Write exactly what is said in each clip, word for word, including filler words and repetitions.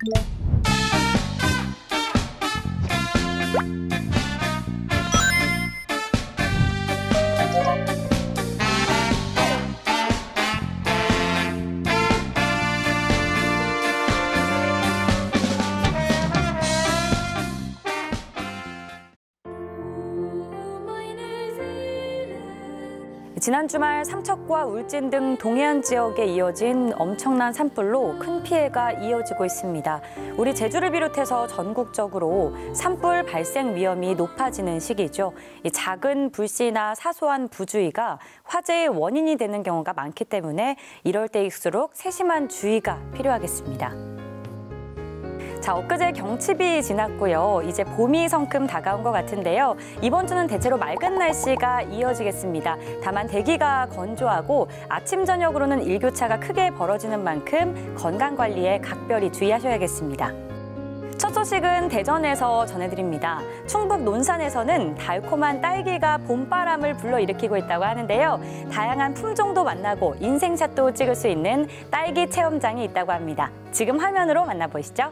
지난 주말 삼척과 울진 등 동해안 지역에 이어진 엄청난 산불로 큰 피해가 이어지고 있습니다. 우리 제주를 비롯해서 전국적으로 산불 발생 위험이 높아지는 시기죠. 이 작은 불씨나 사소한 부주의가 화재의 원인이 되는 경우가 많기 때문에 이럴 때일수록 세심한 주의가 필요하겠습니다. 자, 엊그제 경칩이 지났고요. 이제 봄이 성큼 다가온 것 같은데요. 이번 주는 대체로 맑은 날씨가 이어지겠습니다. 다만 대기가 건조하고 아침, 저녁으로는 일교차가 크게 벌어지는 만큼 건강관리에 각별히 주의하셔야겠습니다. 첫 소식은 대전에서 전해드립니다. 충북 논산에서는 달콤한 딸기가 봄바람을 불러일으키고 있다고 하는데요. 다양한 품종도 만나고 인생샷도 찍을 수 있는 딸기 체험장이 있다고 합니다. 지금 화면으로 만나보시죠.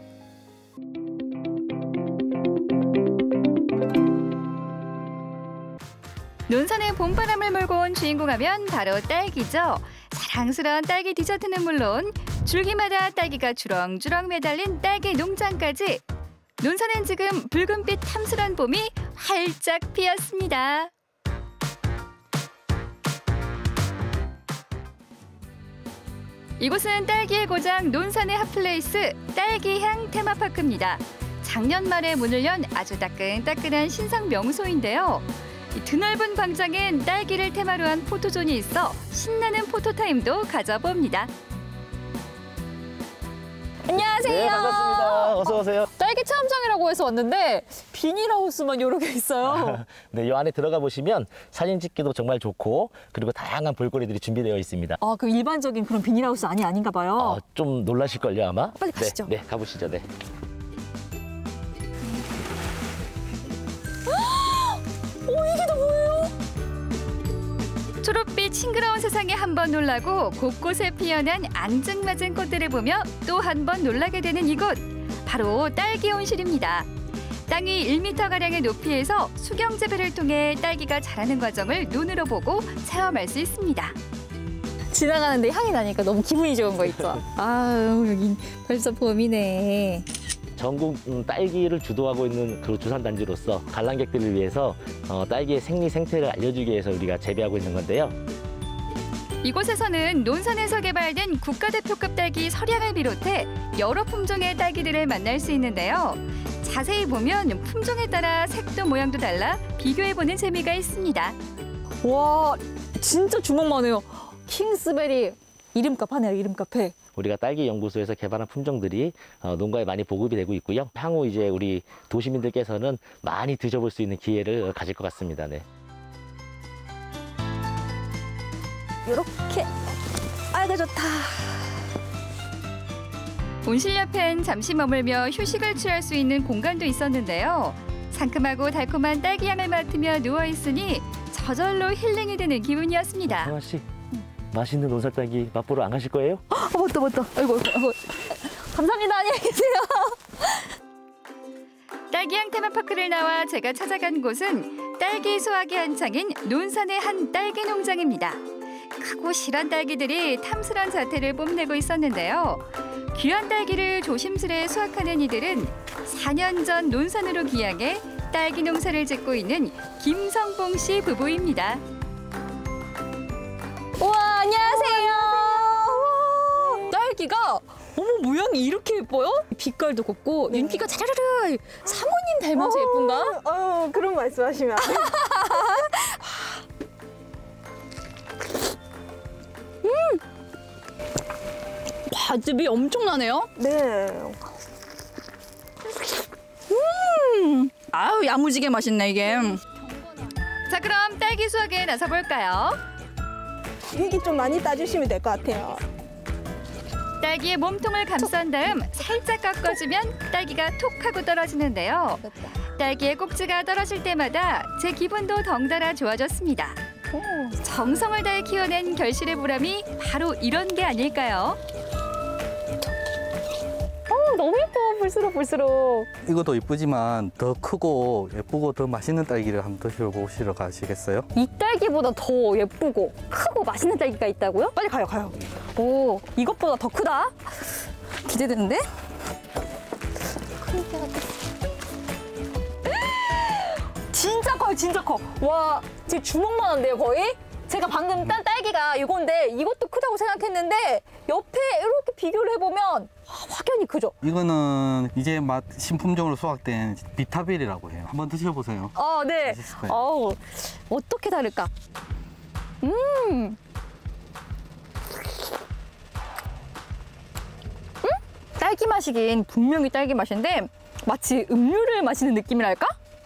논산에 봄바람을 몰고 온 주인공 하면 바로 딸기죠. 자랑스러운 딸기 디저트는 물론 줄기마다 딸기가 주렁주렁 매달린 딸기 농장까지. 논산엔 지금 붉은빛 탐스런 봄이 활짝 피었습니다. 이곳은 딸기의 고장 논산의 핫플레이스 딸기향 테마파크입니다. 작년 말에 문을 연 아주 따끈따끈한 신상 명소인데요. 드넓은 광장엔 딸기를 테마로 한 포토존이 있어 신나는 포토타임도 가져봅니다. 안녕하세요. 네, 반갑습니다. 어서 오세요. 딸기 체험장이라고 해서 왔는데 비닐하우스만 여러 개 있어요. 네, 이 안에 들어가 보시면 사진 찍기도 정말 좋고 그리고 다양한 볼거리들이 준비되어 있습니다. 아, 그 일반적인 그런 비닐하우스 아니 아닌가 봐요. 어, 좀 놀라실걸요, 아마? 빨리 가시죠. 네, 네, 가보시죠. 네. 오, 이게 다 뭐예요? 초록빛 싱그러운 세상에 한 번 놀라고 곳곳에 피어난 앙증맞은 꽃들을 보며 또 한 번 놀라게 되는 이곳. 바로 딸기 온실입니다. 땅이 일 미터가량의 높이에서 수경 재배를 통해 딸기가 자라는 과정을 눈으로 보고 체험할 수 있습니다. 지나가는데 향이 나니까 너무 기분이 좋은 거 있죠. 아유, 여기 벌써 봄이네. 전국 음, 딸기를 주도하고 있는 그 주산단지로서 관람객들을 위해서 어, 딸기의 생리 생태를 알려주기 위해서 우리가 재배하고 있는 건데요. 이곳에서는 논산에서 개발된 국가대표급 딸기 설향을 비롯해 여러 품종의 딸기들을 만날 수 있는데요. 자세히 보면 품종에 따라 색도 모양도 달라 비교해보는 재미가 있습니다. 와, 진짜 주먹만 해요. 킹스베리 이름값 하네요, 이름값 해. 우리가 딸기 연구소에서 개발한 품종들이 어, 농가에 많이 보급이 되고 있고요. 향후 이제 우리 도시민들께서는 많이 드셔볼 수 있는 기회를 가질 것 같습니다. 네. 이렇게. 아이고, 좋다. 온실 옆엔 잠시 머물며 휴식을 취할 수 있는 공간도 있었는데요. 상큼하고 달콤한 딸기 향을 맡으며 누워있으니 저절로 힐링이 되는 기분이었습니다. 성아 씨, 맛있는 논산 딸기 맛보러 안 가실 거예요? 아, 맞다, 맞다. 아이고, 아이고. 감사합니다. 안녕히 계세요. 딸기향 테마파크를 나와 제가 찾아간 곳은 딸기 수확이 한창인 논산의 한 딸기 농장입니다. 크고 실한 딸기들이 탐스런 자태를 뽐내고 있었는데요. 귀한 딸기를 조심스레 수확하는 이들은 사 년 전 논산으로 기양해 딸기 농사를 짓고 있는 김성봉 씨 부부입니다. 우와, 안녕하세요. 우와, 딸기가 어머 모양이 이렇게 예뻐요? 빛깔도 곱고 네. 윤기가 자르르. 사모님 닮아서 예쁜가? 어, 그런 말씀하시면 안 돼요. 와, 즙이 엄청나네요. 네. 음, 아유 야무지게 맛있네 이게. 자, 그럼 딸기 수확에 나서볼까요? 일기 좀 많이 따주시면 될 것 같아요. 딸기의 몸통을 감싼 다음 살짝 꺾어주면 딸기가 톡 하고 떨어지는데요. 딸기의 꼭지가 떨어질 때마다 제 기분도 덩달아 좋아졌습니다. 정성을 다해 키워낸 결실의 보람이 바로 이런 게 아닐까요? 어, 너무 예뻐. 볼수록 볼수록. 이것도 이쁘지만 더 크고 예쁘고 더 맛있는 딸기를 한번 드셔보시러 가시겠어요? 이 딸기보다 더 예쁘고 크고 맛있는 딸기가 있다고요? 빨리 가요, 가요. 오, 이것보다 더 크다? 기대되는데? 진짜 커요, 진짜 커. 와, 제 주먹만 한데요, 거의? 제가 방금 딴 딸기가 이건데 이것도 크다고 생각했는데 옆에 이렇게 비교를 해보면 확연히 크죠? 이거는 이제 맛 신품종으로 수확된 비타벨이라고 해요. 한번 드셔보세요. 어, 네. 맛있을 거예요. 어우, 어떻게 다를까? 음. 음? 딸기 맛이긴 분명히 딸기 맛인데 마치 음료를 마시는 느낌이랄까?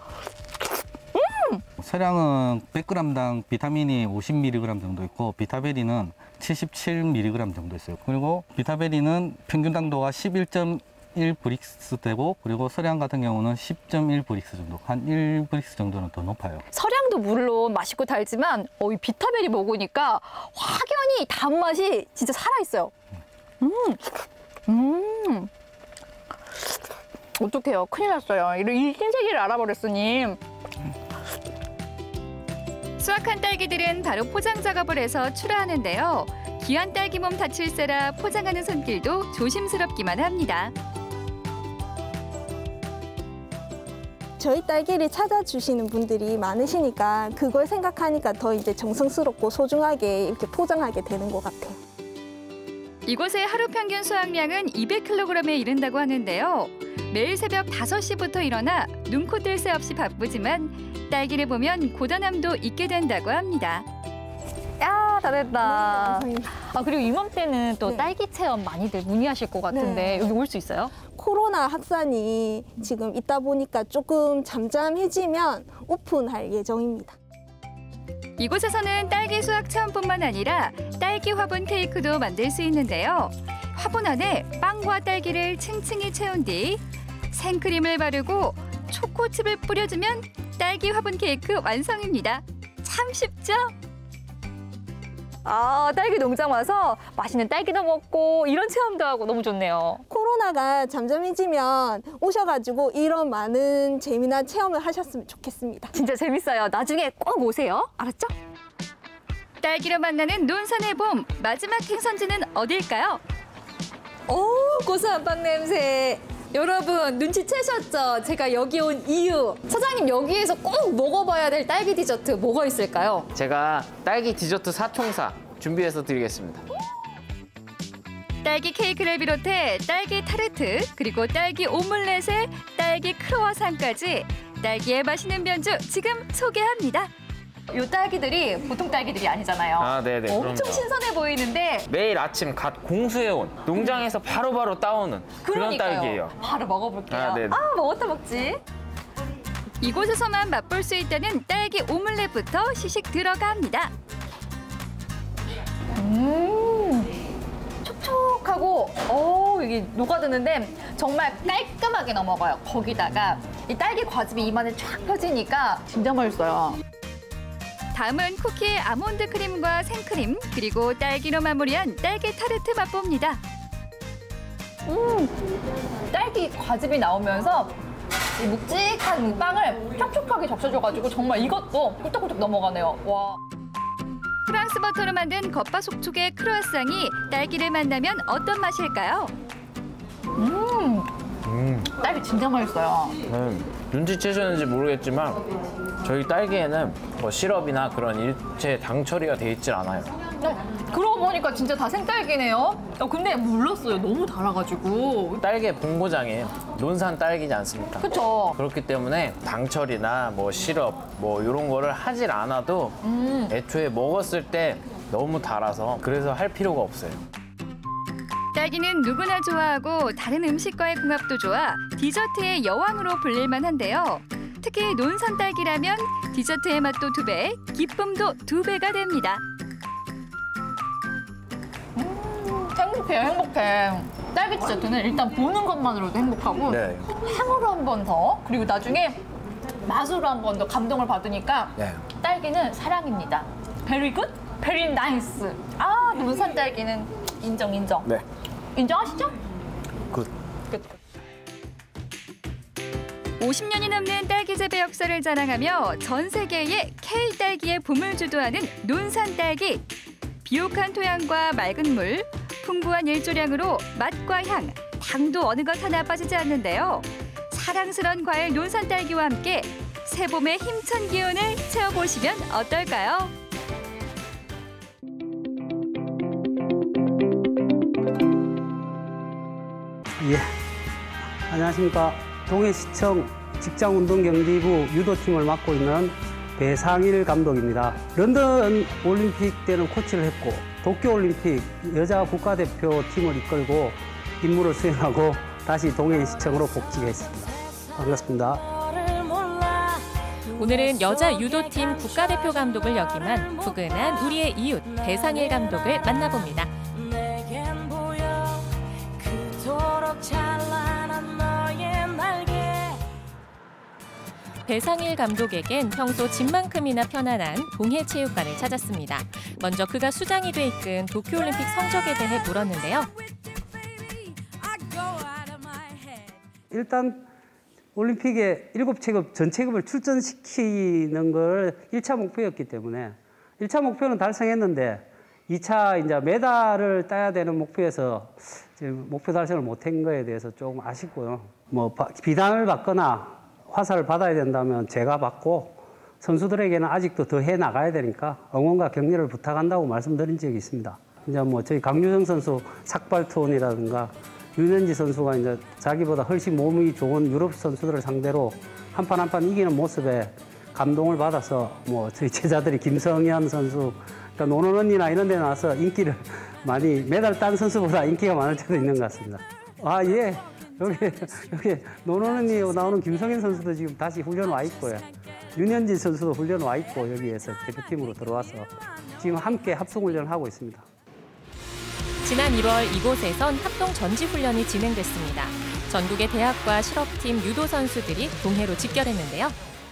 서량은 백 그램당 비타민이 오십 밀리그램 정도 있고 비타베리는 칠십칠 밀리그램 정도 있어요. 그리고 비타베리는 평균 당도가 십일 점 일 브릭스 되고 그리고 서량 같은 경우는 십 점 일 브릭스 정도, 한 일 브릭스 정도는 더 높아요. 서량도 물론 맛있고 달지만 어, 이 비타벨이 먹으니까 확연히 단맛이 진짜 살아있어요. 음, 음. 어떡해요. 큰일 났어요. 이런 이 신세계를 알아버렸으니. 수확한 딸기들은 바로 포장 작업을 해서 출하하는데요. 귀한 딸기 몸 다칠세라 포장하는 손길도 조심스럽기만 합니다. 저희 딸기를 찾아주시는 분들이 많으시니까 그걸 생각하니까 더 이제 정성스럽고 소중하게 이렇게 포장하게 되는 것 같아요. 이곳의 하루 평균 수확량은 이백 킬로그램에 이른다고 하는데요. 매일 새벽 다섯 시부터 일어나 눈코 뜰 새 없이 바쁘지만 딸기를 보면 고단함도 잊게 된다고 합니다. 야, 다 됐다. 감사합니다. 아, 그리고 이맘때는 또 네. 딸기 체험 많이들 문의하실 것 같은데 네. 여기 올 수 있어요? 코로나 확산이 지금 있다 보니까 조금 잠잠해지면 오픈할 예정입니다. 이곳에서는 딸기 수확 체험뿐만 아니라 딸기 화분 케이크도 만들 수 있는데요. 화분 안에 빵과 딸기를 층층이 채운 뒤 생크림을 바르고 초코칩을 뿌려주면 딸기 화분 케이크 완성입니다. 참 쉽죠? 아, 딸기 농장 와서 맛있는 딸기도 먹고 이런 체험도 하고 너무 좋네요. 코로나가 잠잠해지면 오셔가지고 이런 많은 재미난 체험을 하셨으면 좋겠습니다. 진짜 재밌어요. 나중에 꼭 오세요. 알았죠? 딸기로 만나는 논산의 봄, 마지막 행선지는 어딜까요? 오, 고소한 빵 냄새. 여러분 눈치채셨죠? 제가 여기 온 이유. 사장님 여기에서 꼭 먹어봐야 될 딸기 디저트 뭐가 있을까요? 제가 딸기 디저트 사총사 준비해서 드리겠습니다. 딸기 케이크를 비롯해 딸기 타르트, 그리고 딸기 오믈렛에 딸기 크로와상까지 딸기의 맛있는 변주 지금 소개합니다. 이 딸기들이 보통 딸기들이 아니잖아요. 아, 네네, 엄청 그럼요. 신선해 보이는데 매일 아침 갓 공수해온 농장에서 바로바로 따오는 그런 그러니까요. 딸기예요. 바로 먹어볼게요. 아, 네네. 아, 뭐부터 먹지? 이곳에서만 맛볼 수 있다는 딸기 오믈렛부터 시식 들어갑니다. 음, 촉촉하고 오, 이게 녹아드는데 정말 깔끔하게 넘어가요. 거기다가 이 딸기 과즙이 입안에 쫙 펴지니까 진짜 맛있어요. 다음은 쿠키에 아몬드 크림과 생크림, 그리고 딸기로 마무리한 딸기 타르트 맛봅니다. 음, 딸기 과즙이 나오면서 이 묵직한 빵을 촉촉하게 적셔줘가지고 정말 이것도 꿀떡꿀떡 넘어가네요. 와. 프랑스 버터로 만든 겉바속촉의 크루아상이 딸기를 만나면 어떤 맛일까요? 음, 음, 딸기 진짜 맛있어요. 음, 눈치채셨는지 모르겠지만 저희 딸기에는 뭐 시럽이나 그런 일체 당 처리가 돼 있질 않아요. 어, 그러고 보니까 진짜 다 생딸기네요. 어, 근데 몰랐어요. 너무 달아가지고. 딸기의 본고장이 논산 딸기지 않습니까? 그쵸? 그렇기 때문에 당 처리나 뭐 시럽 뭐 이런 거를 하질 않아도 음. 애초에 먹었을 때 너무 달아서 그래서 할 필요가 없어요. 딸기는 누구나 좋아하고 다른 음식과의 궁합도 좋아 디저트의 여왕으로 불릴만 한데요. 특히 논산 딸기라면 디저트의 맛도 두 배, 기쁨도 두 배가 됩니다. 행복해요, 행복해. 딸기 디저트는 일단 보는 것만으로도 행복하고 네. 향으로 한 번 더, 그리고 나중에 맛으로 한 번 더 감동을 받으니까 네. 딸기는 사랑입니다. 베리 굿, 베리 나이스. 아, 논산 딸기는 인정, 인정. 네. 인정하시죠? 굿. 끝. 오십 년이 넘는 딸기 재배 역사를 자랑하며 전 세계에 K 딸기의 봄을 주도하는 논산 딸기. 비옥한 토양과 맑은 물, 풍부한 일조량으로 맛과 향, 당도 어느 것 하나 빠지지 않는데요. 사랑스런 과일 논산 딸기와 함께 새봄의 힘찬 기운을 채워보시면 어떨까요? 예, 안녕하십니까. 동해시청 직장운동경기부 유도팀을 맡고 있는 배상일 감독입니다. 런던 올림픽 때는 코치를 했고 도쿄올림픽 여자 국가대표팀을 이끌고 임무를 수행하고 다시 동해시청으로 복직했습니다. 반갑습니다. 오늘은 여자 유도팀 국가대표 감독을 역임한 푸근한 우리의 이웃 배상일 감독을 만나봅니다. 배상일 감독에겐 평소 집만큼이나 편안한 동해체육관을 찾았습니다. 먼저 그가 수장이 돼 이끈 도쿄올림픽 성적에 대해 물었는데요. 일단 올림픽에 일곱 체급 전 체급을 출전시키는 걸 일 차 목표였기 때문에 일 차 목표는 달성했는데 이 차 이제 메달을 따야 되는 목표에서 지금 목표 달성을 못한 거에 대해서 조금 아쉽고요. 뭐 비단을 받거나 화살을 받아야 된다면 제가 받고 선수들에게는 아직도 더 해 나가야 되니까 응원과 격려를 부탁한다고 말씀드린 적이 있습니다. 이제 뭐 저희 강유정 선수 삭발투혼이라든가 윤현지 선수가 이제 자기보다 훨씬 몸이 좋은 유럽 선수들을 상대로 한 판 한 판 이기는 모습에 감동을 받아서 뭐 저희 제자들이 김성현 선수, 그러니까 노는 언니나 이런 데 나와서 인기를 많이 메달 딴 선수보다 인기가 많을 때도 있는 것 같습니다. 아, 예. 여기, 여기 노는 언니 나오는 김성현 선수도 지금 다시 훈련 와 있고요. 윤현진 선수도 훈련 와 있고 여기에서 대표팀으로 들어와서 지금 함께 합동훈련을 하고 있습니다. 지난 일월 이곳에선 합동 전지훈련이 진행됐습니다. 전국의 대학과 실업팀 유도 선수들이 동해로 직결했는데요.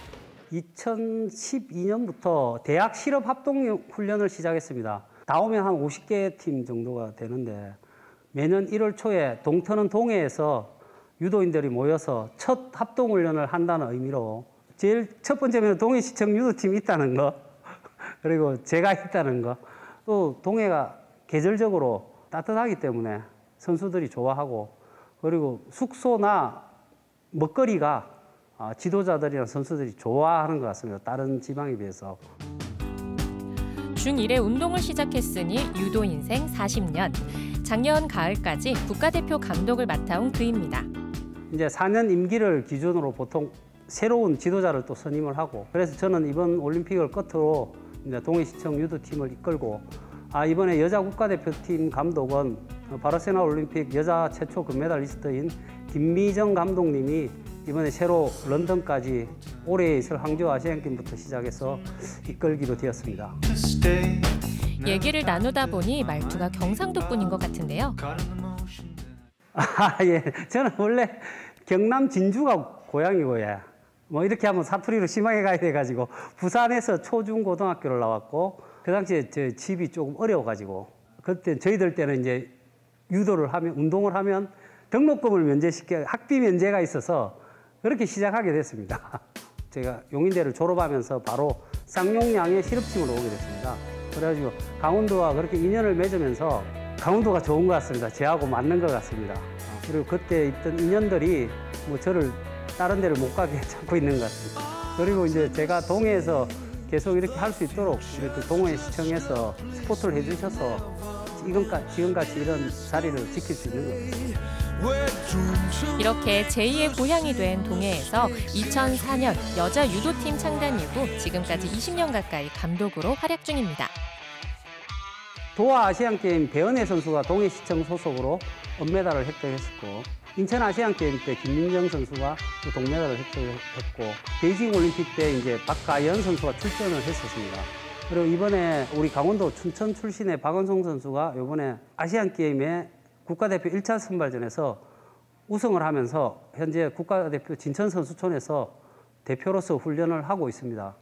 이천십이 년부터 대학 실업 합동 훈련을 시작했습니다. 다 오면 한 오십 개 팀 정도가 되는데 매년 일월 초에 동터는 동해에서 유도인들이 모여서 첫 합동 훈련을 한다는 의미로 제일 첫 번째는 동해시청 유도팀이 있다는 거, 그리고 제가 있다는 거, 또 동해가 계절적으로 따뜻하기 때문에 선수들이 좋아하고, 그리고 숙소나 먹거리가 지도자들이나 선수들이 좋아하는 것 같습니다. 다른 지방에 비해서. 중일에 운동을 시작했으니 유도 인생 사십 년. 작년 가을까지 국가대표 감독을 맡아온 그입니다. 이제 사 년 임기를 기준으로 보통 새로운 지도자를 또 선임을 하고, 그래서 저는 이번 올림픽을 끝으로 이제 동해시청 유도팀을 이끌고, 아, 이번에 여자 국가대표팀 감독은 바르셀로나 올림픽 여자 최초 금메달리스트인 김미정 감독님이 이번에 새로 런던까지 올해 있을 항저우 아시안게임부터 시작해서 이끌기로 되었습니다. 얘기를 나누다 보니 말투가 경상도뿐인 것 같은데요. 아, 예. 저는 원래 경남 진주가 고향이고, 예. 뭐 이렇게 하면 사투리로 심하게 가야 돼가지고 부산에서 초중고등학교를 나왔고, 그 당시에 제 집이 조금 어려워가지고 그때 저희들 때는 이제 유도를 하면, 운동을 하면 등록금을 면제시켜 학비 면제가 있어서 그렇게 시작하게 됐습니다. 제가 용인대를 졸업하면서 바로 쌍용량의 실업팀으로 오게 됐습니다. 그래가지고 강원도와 그렇게 인연을 맺으면서 강원도가 좋은 것 같습니다. 제하고 맞는 것 같습니다. 그리고 그때 있던 인연들이 뭐 저를 다른 데를 못 가게 잡고 있는 것 같습니다. 그리고 이제 제가 동해에서 계속 이렇게 할 수 있도록 이렇게 동해시청에서 스포트를 해주셔서 지금까지, 지금까지 이런 자리를 지킬 수 있는 것 같습니다. 이렇게 제이의 고향이 된 동해에서 이천사 년 여자 유도팀 창단 이후 지금까지 이십 년 가까이 감독으로 활약 중입니다. 도하 아시안게임 배은혜 선수가 동해시청 소속으로 은메달을 획득했었고, 인천 아시안게임 때 김민정 선수가 또 동메달을 획득했고, 베이징 올림픽 때 이제 박가연 선수가 출전을 했었습니다. 그리고 이번에 우리 강원도 춘천 출신의 박은송 선수가 이번에 아시안게임에 국가대표 일 차 선발전에서 우승을 하면서 현재 국가대표 진천선수촌에서 대표로서 훈련을 하고 있습니다.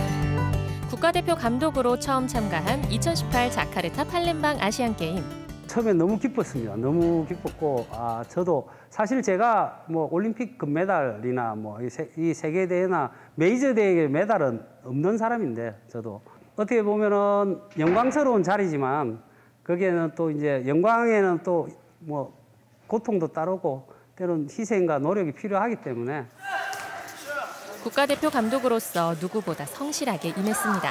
국가대표 감독으로 처음 참가한 이천십팔 자카르타 팔렘방 아시안게임. 처음에 너무 기뻤습니다. 너무 기뻤고, 아, 저도 사실 제가 뭐 올림픽 금메달이나 뭐 이 세계 대회나 메이저 대회 메달은 없는 사람인데, 저도 어떻게 보면은 영광스러운 자리지만 거기에는 또 이제 영광에는 또 뭐 고통도 따르고 때로는 희생과 노력이 필요하기 때문에 국가대표 감독으로서 누구보다 성실하게 임했습니다.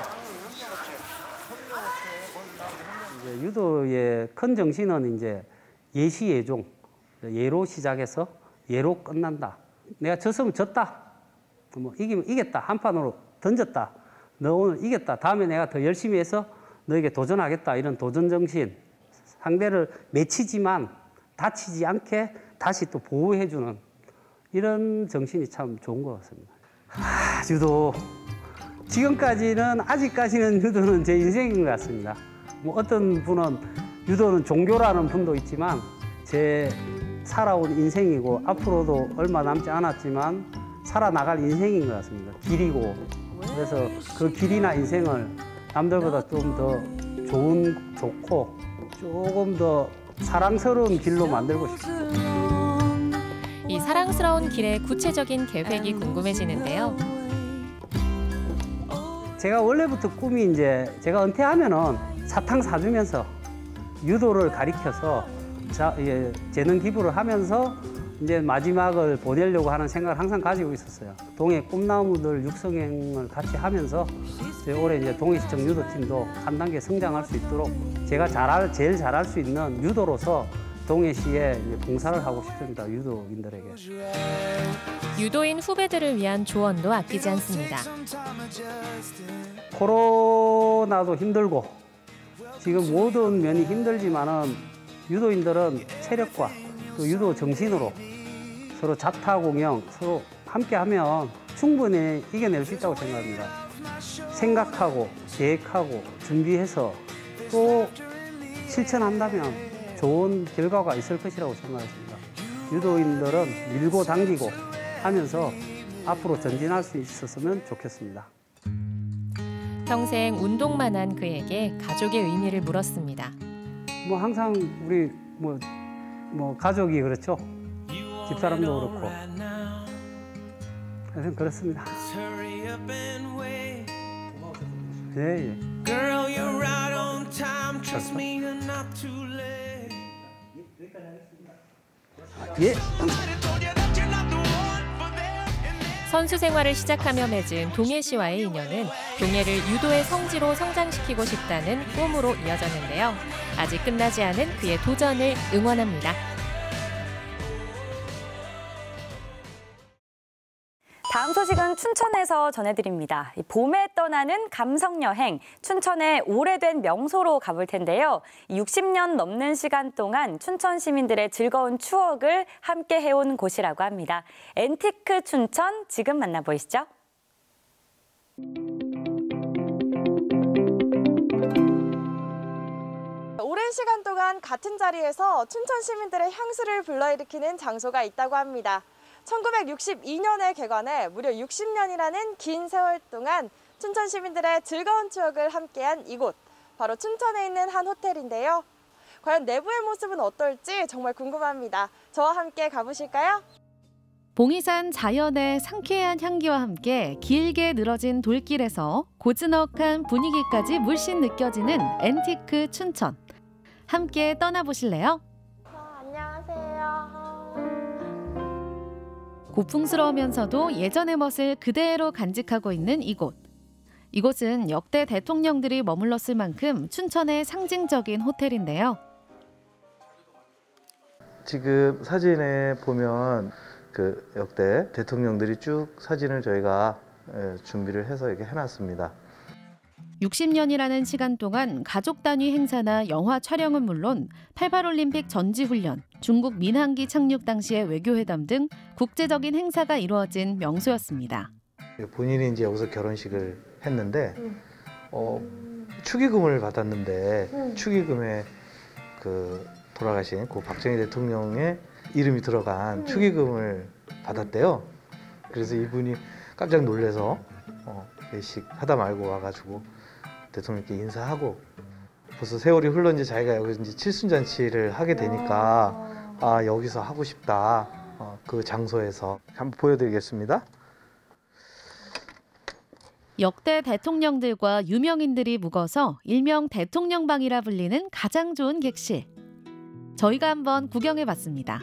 이제 유도의 큰 정신은 이제 예시예종, 예로 시작해서 예로 끝난다. 내가 졌으면 졌다. 뭐 이기면 이겼다. 한 판으로 던졌다. 너 오늘 이겼다. 다음에 내가 더 열심히 해서 너에게 도전하겠다. 이런 도전 정신. 상대를 맺히지만 다치지 않게 다시 또 보호해주는 이런 정신이 참 좋은 것 같습니다. 아, 유도. 지금까지는, 아직까지는 유도는 제 인생인 것 같습니다. 뭐 어떤 분은 유도는 종교라는 분도 있지만 제 살아온 인생이고 앞으로도 얼마 남지 않았지만 살아나갈 인생인 것 같습니다. 길이고. 그래서 그 길이나 인생을 남들보다 좀 더 좋은, 좋고 조금 더 사랑스러운 길로 만들고 싶습니다. 이 사랑스러운 길의 구체적인 계획이 궁금해지는데요. 제가 원래부터 꿈이 이제 제가 은퇴하면은 사탕 사주면서 유도를 가리켜서 자, 예, 재능 기부를 하면서 이제 마지막을 보내려고 하는 생각을 항상 가지고 있었어요. 동해 꿈나무들 육성행을 같이 하면서 이제 올해 이제 동해시청 유도팀도 한 단계 성장할 수 있도록 제가 잘할, 제일 잘할 수 있는 유도로서 동해시에 이제 봉사를 하고 싶습니다. 유도인들에게. 유도인 후배들을 위한 조언도 아끼지 않습니다. 코로나도 힘들고 지금 모든 면이 힘들지만은 유도인들은 체력과 또 유도 정신으로 서로 자타공영, 서로 함께하면 충분히 이겨낼 수 있다고 생각합니다. 생각하고 계획하고 준비해서 또 실천한다면 좋은 결과가 있을 것이라고 생각했습니다. 유도인들은 밀고 당기고 하면서 앞으로 전진할 수 있었으면 좋겠습니다. 평생 운동만 한 그에게 가족의 의미를 물었습니다. 뭐 항상 우리 뭐, 뭐 가족이 그렇죠. 집사람도 그렇고. 그래서 그렇습니다. 예, 예. 예. 선수 생활을 시작하며 맺은 동해시와의 인연은 동해를 유도의 성지로 성장시키고 싶다는 꿈으로 이어졌는데요. 아직 끝나지 않은 그의 도전을 응원합니다. 다음 소식은 춘천에서 전해드립니다. 봄에 떠나는 감성여행, 춘천의 오래된 명소로 가볼 텐데요. 육십 년 넘는 시간 동안 춘천 시민들의 즐거운 추억을 함께 해온 곳이라고 합니다. 앤티크 춘천, 지금 만나보시죠. 오랜 시간 동안 같은 자리에서 춘천 시민들의 향수를 불러일으키는 장소가 있다고 합니다. 천구백육십이 년에 개관해 무려 육십 년이라는 긴 세월 동안 춘천 시민들의 즐거운 추억을 함께한 이곳, 바로 춘천에 있는 한 호텔인데요. 과연 내부의 모습은 어떨지 정말 궁금합니다. 저와 함께 가보실까요? 봉이산 자연의 상쾌한 향기와 함께 길게 늘어진 돌길에서 고즈넉한 분위기까지 물씬 느껴지는 앤티크 춘천. 함께 떠나보실래요? 아, 안녕하세요. 고풍스러우면서도 예전의 멋을 그대로 간직하고 있는 이곳. 이곳은 역대 대통령들이 머물렀을 만큼 춘천의 상징적인 호텔인데요. 지금 사진에 보면 그 역대 대통령들이 쭉 사진을 저희가 준비를 해서 이렇게 해놨습니다. 육십 년이라는 시간 동안 가족 단위 행사나 영화 촬영은 물론 팔십팔 올림픽 전지훈련, 중국 민항기 착륙 당시의 외교회담 등 국제적인 행사가 이루어진 명소였습니다. 본인이 이제 여기서 결혼식을 했는데 음. 어, 축의금을 받았는데 음. 축의금에 그 돌아가신 고 박정희 대통령의 이름이 들어간 음. 축의금을 받았대요. 그래서 이분이 깜짝 놀라서 어, 외식 하다 말고 와가지고 대통령께 인사하고 벌써 세월이 흘러 이제 자기가 여기서 이제 칠순잔치를 하게 되니까 아 여기서 하고 싶다. 어, 그 장소에서 한번 보여드리겠습니다. 역대 대통령들과 유명인들이 묵어서 일명 대통령방이라 불리는 가장 좋은 객실. 저희가 한번 구경해봤습니다.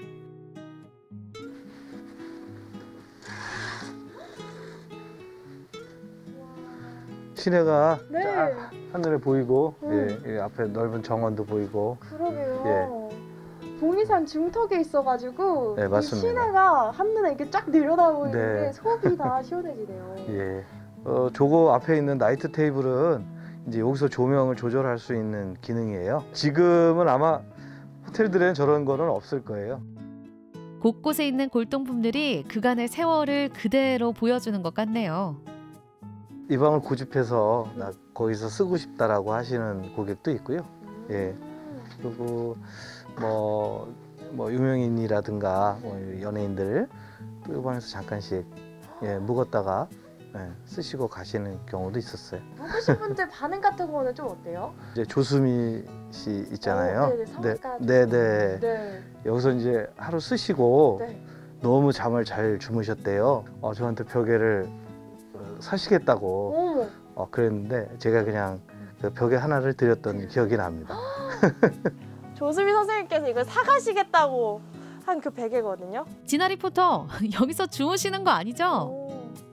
시내가 네. 쫙 하늘에 보이고 음. 예, 예, 앞에 넓은 정원도 보이고 그러게요. 동이산 중턱에 있어가지고 네, 이 맞습니다. 시내가 한눈에 이렇게 쫙 내려다보이는 네. 게 속이 다 시원해지네요. 예. 어, 저거 앞에 있는 나이트 테이블은 이제 여기서 조명을 조절할 수 있는 기능이에요. 지금은 아마 호텔들엔 저런 거는 없을 거예요. 곳곳에 있는 골동품들이 그간의 세월을 그대로 보여주는 것 같네요. 이 방을 고집해서 나 거기서 쓰고 싶다라고 하시는 고객도 있고요. 예. 그리고 뭐, 뭐 유명인이라든가 뭐 연예인들 또 이 방에서 잠깐씩 예, 묵었다가 예, 쓰시고 가시는 경우도 있었어요. 묵으신 분들 반응 같은 거는 좀 어때요? 이제 조수미 씨 있잖아요. 어, 네네, 성악가 네, 네, 네. 여기서 이제 하루 쓰시고 네. 너무 잠을 잘 주무셨대요. 어, 저한테 벽에를 어, 사시겠다고 어머. 어, 그랬는데 제가 그냥 그 벽에 하나를 드렸던 기억이 납니다. 조수미 선생님께서 이걸 사가시겠다고 한 그 베개거든요. 진아 리포터, 여기서 주무시는 거 아니죠?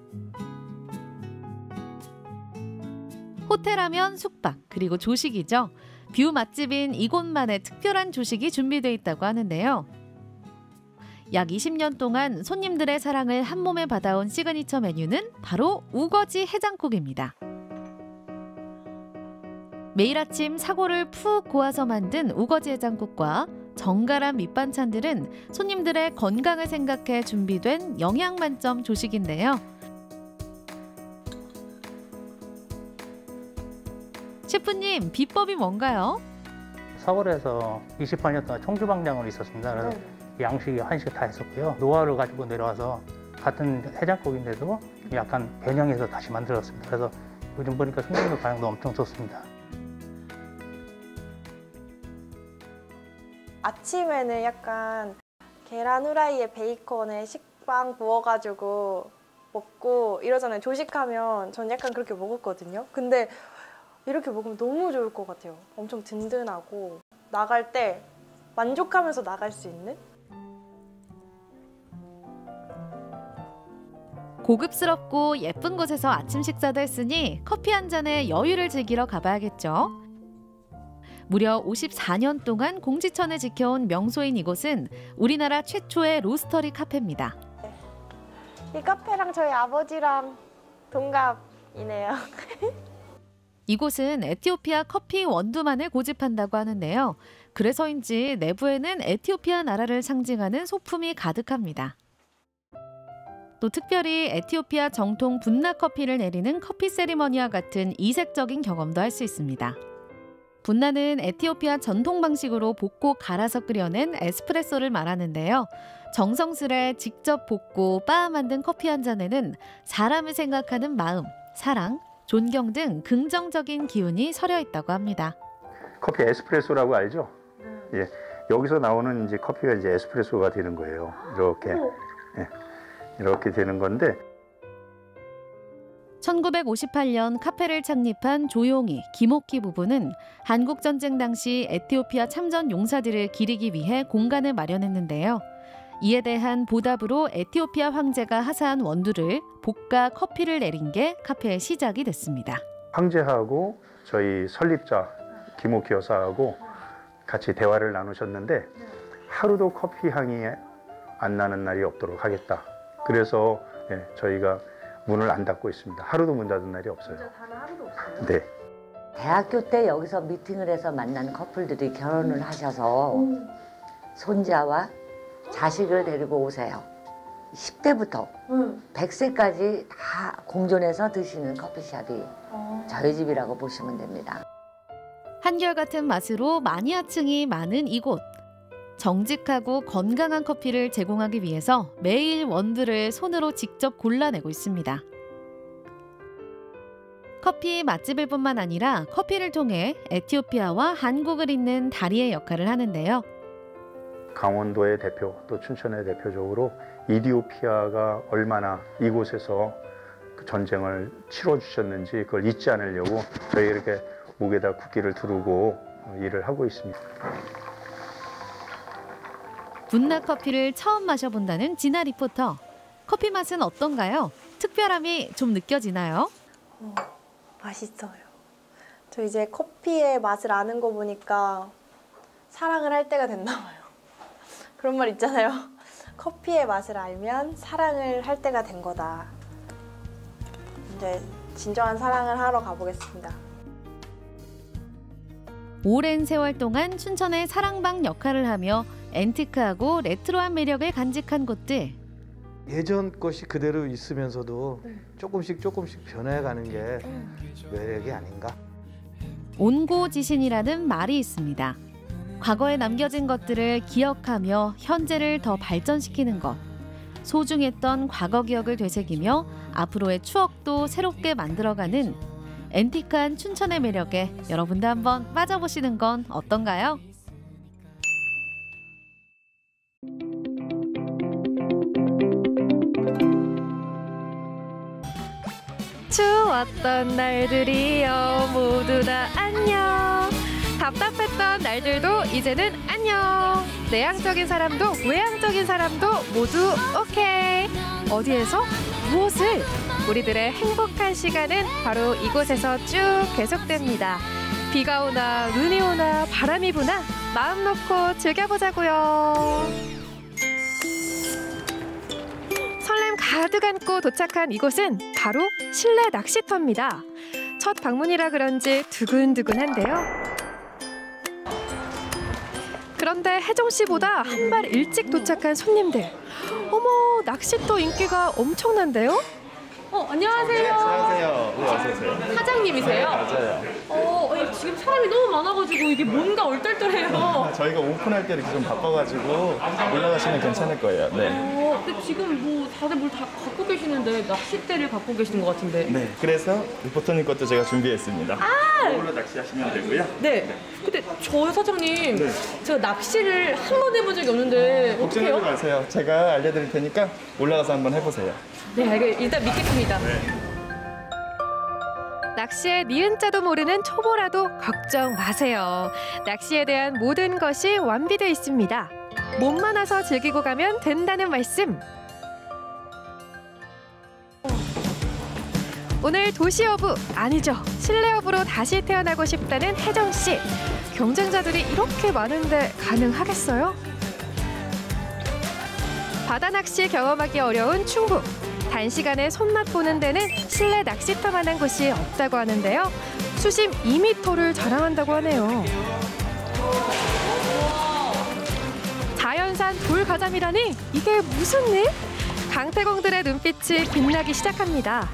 호텔하면 숙박, 그리고 조식이죠. 뷰 맛집인 이곳만의 특별한 조식이 준비되어 있다고 하는데요. 약 이십 년 동안 손님들의 사랑을 한 몸에 받아온 시그니처 메뉴는 바로 우거지 해장국입니다. 매일 아침 사골을 푹 고아서 만든 우거지 해장국과 정갈한 밑반찬들은 손님들의 건강을 생각해 준비된 영양 만점 조식인데요. 셰프님, 비법이 뭔가요? 서울에서 이십팔 년 동안 청주방장으로 있었습니다. 그래서 네. 양식, 한식 다 했었고요. 노하우를 가지고 내려와서 같은 해장국인데도 약간 변형해서 다시 만들었습니다. 그래서 요즘 보니까 손님들 반응도 엄청 좋습니다. 아침에는 약간 계란 후라이에 베이컨에 식빵 부어가지고 먹고 이러잖아요. 조식하면 전 약간 그렇게 먹었거든요. 근데 이렇게 먹으면 너무 좋을 것 같아요. 엄청 든든하고 나갈 때 만족하면서 나갈 수 있는? 고급스럽고 예쁜 곳에서 아침 식사도 했으니 커피 한 잔에 여유를 즐기러 가봐야겠죠. 무려 오십사 년 동안 공지천을 지켜온 명소인 이곳은 우리나라 최초의 로스터리 카페입니다. 이 카페랑 저희 아버지랑 동갑이네요. 이곳은 에티오피아 커피 원두만을 고집한다고 하는데요. 그래서인지 내부에는 에티오피아 나라를 상징하는 소품이 가득합니다. 또 특별히 에티오피아 정통 분나 커피를 내리는 커피 세리머니와 같은 이색적인 경험도 할 수 있습니다. 분나는 에티오피아 전통 방식으로 볶고 갈아서 끓여낸 에스프레소를 말하는데요. 정성스레 직접 볶고 빻아 만든 커피 한 잔에는 사람을 생각하는 마음, 사랑, 존경 등 긍정적인 기운이 서려 있다고 합니다. 커피 에스프레소라고 알죠? 네. 예, 여기서 나오는 이제 커피가 이제 에스프레소가 되는 거예요. 이렇게 예, 이렇게 되는 건데. 천구백오십팔 년 카페를 창립한 조용희, 김옥희 부부는 한국전쟁 당시 에티오피아 참전 용사들을 기리기 위해 공간을 마련했는데요. 이에 대한 보답으로 에티오피아 황제가 하사한 원두를 볶아 커피를 내린 게 카페의 시작이 됐습니다. 황제하고 저희 설립자 김옥희 여사하고 같이 대화를 나누셨는데 하루도 커피 향이 안 나는 날이 없도록 하겠다. 그래서 예, 저희가 문을 안 닫고 있습니다. 하루도 문 닫은 날이 없어요. 단 하루도 없어요? 네. 대학교 때 여기서 미팅을 해서 만난 커플들이 결혼을 하셔서 음. 손자와 자식을 데리고 오세요. 십 대부터 음. 백 세까지 다 공존해서 드시는 커피숍이 어. 저희 집이라고 보시면 됩니다. 한결같은 맛으로 마니아층이 많은 이곳. 정직하고 건강한 커피를 제공하기 위해서 매일 원두를 손으로 직접 골라내고 있습니다. 커피 맛집일 뿐만 아니라 커피를 통해 에티오피아와 한국을 잇는 다리의 역할을 하는데요. 강원도의 대표 또 춘천의 대표적으로 이디오피아가 얼마나 이곳에서 그 전쟁을 치러 주셨는지 그걸 잊지 않으려고 저희 이렇게 목에다 국기를 두르고 일을 하고 있습니다. 분나 커피를 처음 마셔본다는 진아 리포터. 커피 맛은 어떤가요? 특별함이 좀 느껴지나요? 어, 맛있어요. 저 이제 커피의 맛을 아는 거 보니까 사랑을 할 때가 됐나 봐요. 그런 말 있잖아요. 커피의 맛을 알면 사랑을 할 때가 된 거다. 이제 진정한 사랑을 하러 가보겠습니다. 오랜 세월 동안 춘천의 사랑방 역할을 하며 앤티크하고 레트로한 매력을 간직한 곳들. 예전 것이 그대로 있으면서도 조금씩 조금씩 변해가는 게 매력이 아닌가. 온고지신이라는 말이 있습니다. 과거에 남겨진 것들을 기억하며 현재를 더 발전시키는 것. 소중했던 과거 기억을 되새기며 앞으로의 추억도 새롭게 만들어가는 앤티크한 춘천의 매력에 여러분도 한번 빠져보시는 건 어떤가요? 추웠던 날들이여 모두 다 안녕. 답답했던 날들도 이제는 안녕. 내향적인 사람도 외향적인 사람도 모두 오케이. 어디에서 무엇을? 우리들의 행복한 시간은 바로 이곳에서 쭉 계속됩니다. 비가 오나 눈이 오나 바람이 부나 마음 놓고 즐겨보자고요. 설렘 가득 안고 도착한 이곳은 바로 실내 낚시터입니다. 첫 방문이라 그런지 두근두근한데요. 그런데 혜정 씨보다 한 발 일찍 도착한 손님들. 어머, 낚시터 인기가 엄청난데요? 어, 안녕하세요. 네, 안녕하세요. 네, 어서 오세요. 사장님이세요? 네, 맞아요. 어, 아니, 지금 사람이 너무 많아가지고 이게 뭔가 얼떨떨해요. 저희가 오픈할 때 이렇게 좀 바빠가지고 올라가시면 괜찮을 거예요. 네. 어, 근데 지금 뭐 다들 뭘 다 갖고 계시는데 낚싯대를 갖고 계시는 것 같은데. 네. 그래서 리포터님 것도 제가 준비했습니다. 아! 이걸로 낚시하시면 되고요. 네. 네. 근데 저 사장님, 네. 제가 낚시를 한 번 해본 적이 없는데 걱정하지 어떡해요? 마세요. 제가 알려드릴 테니까 올라가서 한번 해보세요. 네, 알겠, 일단 믿겠습니다. 네. 낚시의 니은자도 모르는 초보라도 걱정 마세요. 낚시에 대한 모든 것이 완비되어 있습니다. 몸만 와서 즐기고 가면 된다는 말씀. 오늘 도시어부, 아니죠. 실내어부로 다시 태어나고 싶다는 혜정 씨. 경쟁자들이 이렇게 많은데 가능하겠어요? 바다 낚시 경험하기 어려운 충북. 단시간에 손맛 보는 데는 실내 낚시터만한 곳이 없다고 하는데요. 수심 이 미터를 자랑한다고 하네요. 자연산 돌가자미라니 이게 무슨 일? 강태공들의 눈빛이 빛나기 시작합니다.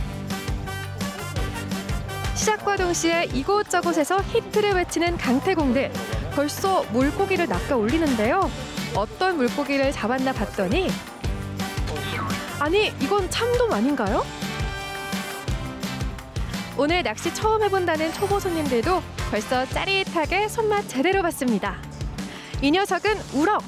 시작과 동시에 이곳저곳에서 히트를 외치는 강태공들. 벌써 물고기를 낚아 올리는데요. 어떤 물고기를 잡았나 봤더니 아니, 이건 참돔 아닌가요? 오늘 낚시 처음 해본다는 초보 손님들도 벌써 짜릿하게 손맛 제대로 봤습니다. 이 녀석은 우럭.